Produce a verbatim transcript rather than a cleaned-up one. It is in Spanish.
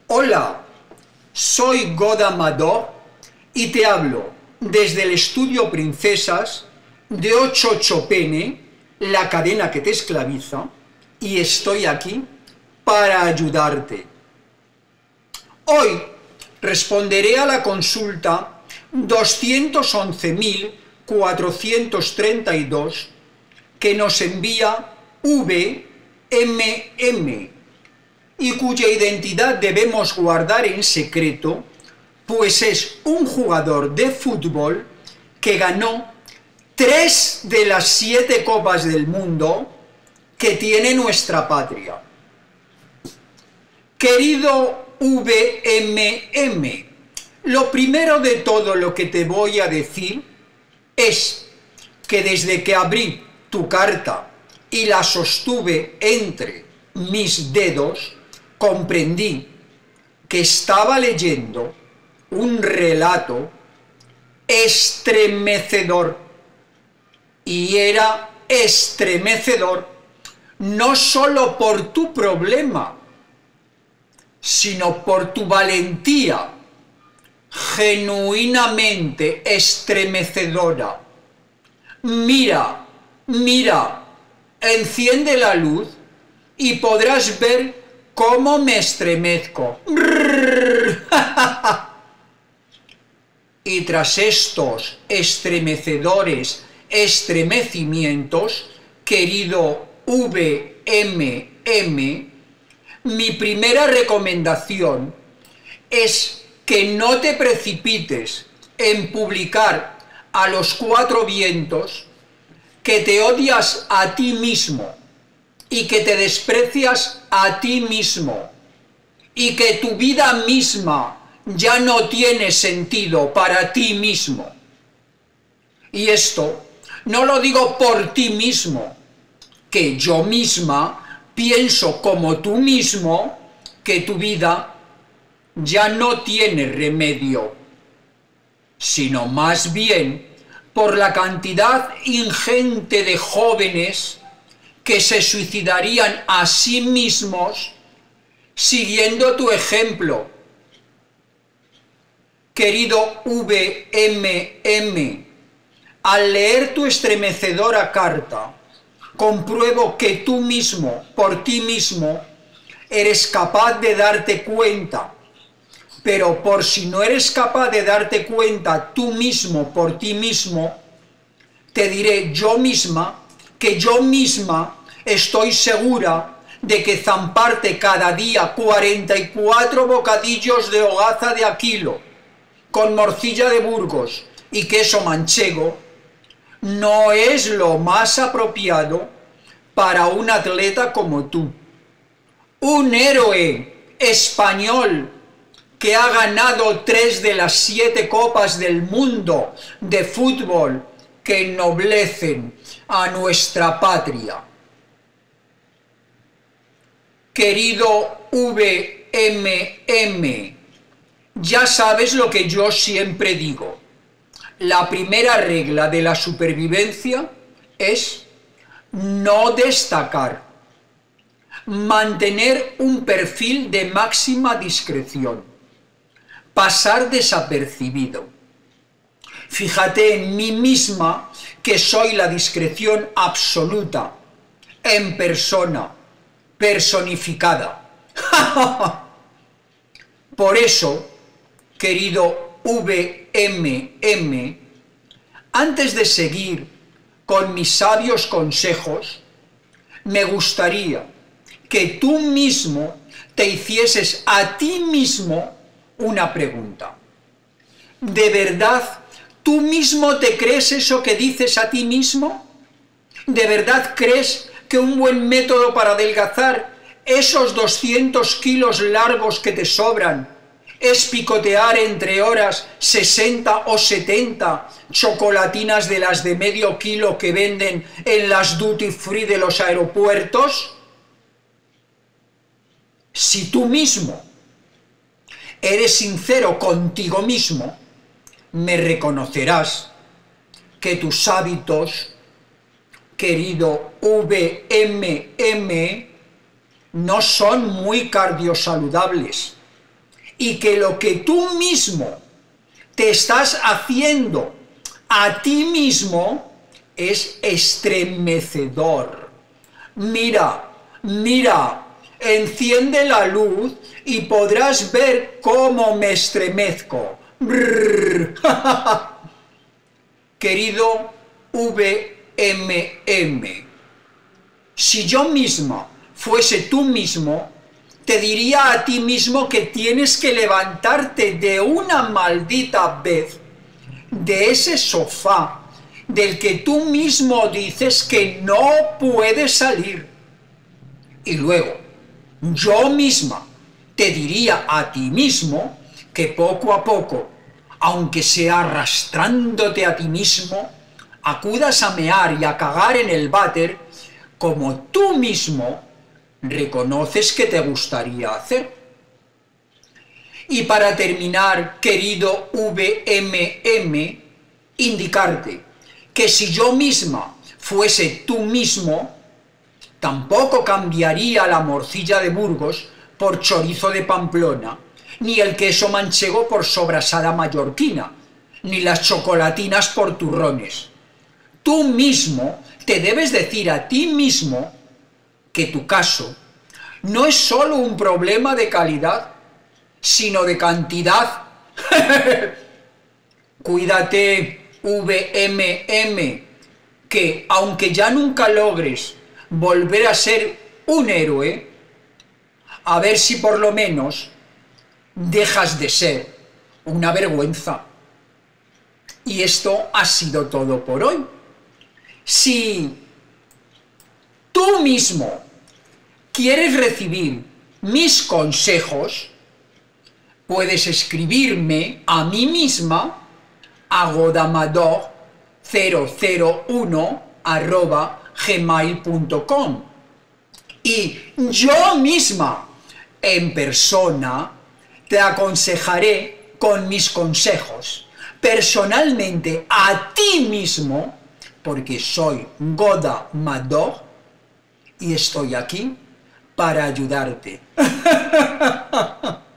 Hola, soy God Amador y te hablo desde el estudio Princesas de ocho ocho P N, la cadena que te esclaviza, y estoy aquí para ayudarte. Hoy responderé a la consulta doscientos once mil cuatrocientos treinta y dos que nos envía V M M y cuya identidad debemos guardar en secreto, pues es un jugador de fútbol que ganó tres de las siete copas del mundo que tiene nuestra patria. Querido V M M, lo primero de todo lo que te voy a decir es que desde que abrí tu carta y la sostuve entre mis dedos, comprendí que estaba leyendo un relato estremecedor, y era estremecedor no solo por tu problema, sino por tu valentía, genuinamente estremecedora. Mira, mira, enciende la luz y podrás ver cómo me estremezco. Y tras estos estremecedores estremecimientos, querido V M M, mi primera recomendación es que no te precipites en publicar a los cuatro vientos que te odias a ti mismo y que te desprecias a ti mismo y que tu vida misma ya no tiene sentido para ti mismo. Y esto no lo digo por ti mismo, que yo misma pienso como tú mismo que tu vida ya no tiene remedio, sino más bien por la cantidad ingente de jóvenes que se suicidarían a sí mismos siguiendo tu ejemplo. Querido V M M, al leer tu estremecedora carta, compruebo que tú mismo, por ti mismo, eres capaz de darte cuenta. Pero por si no eres capaz de darte cuenta tú mismo, por ti mismo, te diré yo misma, que yo misma estoy segura de que zamparte cada día cuarenta y cuatro bocadillos de hogaza de Aquilo, con morcilla de Burgos y queso manchego, no es lo más apropiado para un atleta como tú. Un héroe español que ha ganado tres de las siete copas del mundo de fútbol que ennoblecen a nuestra patria. Querido V M M, ya sabes lo que yo siempre digo. La primera regla de la supervivencia es no destacar, mantener un perfil de máxima discreción, pasar desapercibido. Fíjate en mí misma que soy la discreción absoluta, en persona, personificada. Por eso, querido V M M, antes de seguir con mis sabios consejos, me gustaría que tú mismo te hicieses a ti mismo una pregunta. ¿De verdad tú mismo te crees eso que dices a ti mismo? ¿De verdad crees que un buen método para adelgazar esos doscientos kilos largos que te sobran es picotear entre horas sesenta o setenta chocolatinas de las de medio kilo que venden en las duty free de los aeropuertos? Si tú mismo eres sincero contigo mismo, me reconocerás que tus hábitos, querido V M M, no son muy cardiosaludables. y que lo que tú mismo te estás haciendo a ti mismo es estremecedor. Mira, mira, enciende la luz y podrás ver cómo me estremezco. Brrr. Querido V M M, si yo misma fuese tú mismo, te diría a ti mismo que tienes que levantarte de una maldita vez de ese sofá del que tú mismo dices que no puedes salir. Y luego, yo misma te diría a ti mismo que poco a poco, aunque sea arrastrándote a ti mismo, acudas a mear y a cagar en el váter como tú mismo reconoces que te gustaría hacer. Y para terminar, querido V M M, indicarte que si yo misma fuese tú mismo, tampoco cambiaría la morcilla de Burgos por chorizo de Pamplona, ni el queso manchego por sobrasada mallorquina, ni las chocolatinas por turrones. Tú mismo te debes decir a ti mismo que tu caso no es solo un problema de calidad, sino de cantidad. Cuídate, V M M, que aunque ya nunca logres volver a ser un héroe, a ver si por lo menos dejas de ser una vergüenza. Y esto ha sido todo por hoy. Si tú mismo quieres recibir mis consejos, puedes escribirme a mí misma a godamador cero cero uno arroba gmail punto com y yo misma en persona te aconsejaré con mis consejos personalmente a ti mismo, porque soy Godamador y estoy aquí para ayudarte.